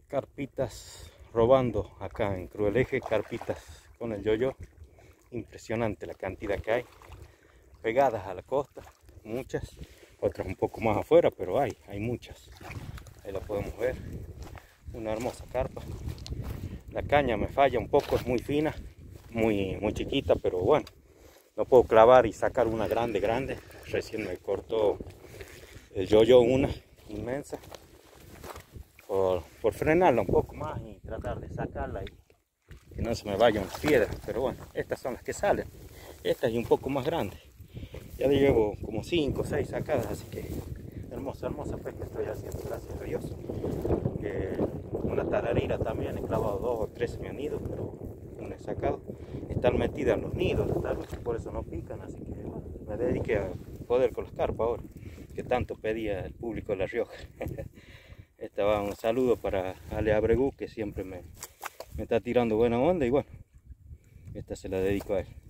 Carpitas robando acá en Crueleje, carpitas con el yoyo. Impresionante la cantidad que hay pegadas a la costa, muchas, otras un poco más afuera, pero hay muchas. Ahí la podemos ver, una hermosa carpa. La caña me falla un poco, es muy fina, muy chiquita, pero bueno, no puedo clavar y sacar una grande. Recién me cortó el yoyo una inmensa por frenarla un poco más y tratar de sacarla y que no se me vayan las piedras. Pero bueno, estas son las que salen, estas y un poco más grandes. Ya llevo como 5 o 6 sacadas, así que hermosa pesca estoy haciendo, gracias a Dios. Una tararira también, he clavado 2 o 3 me han ido, pero no he sacado. Están metidas en los nidos, por eso no pican, así que bueno, me dediqué a poder con las carpas ahora, que tanto pedía el público de La Rioja. Esta va un saludo para Ale Abregu, que siempre me está tirando buena onda, y bueno, esta se la dedico a él.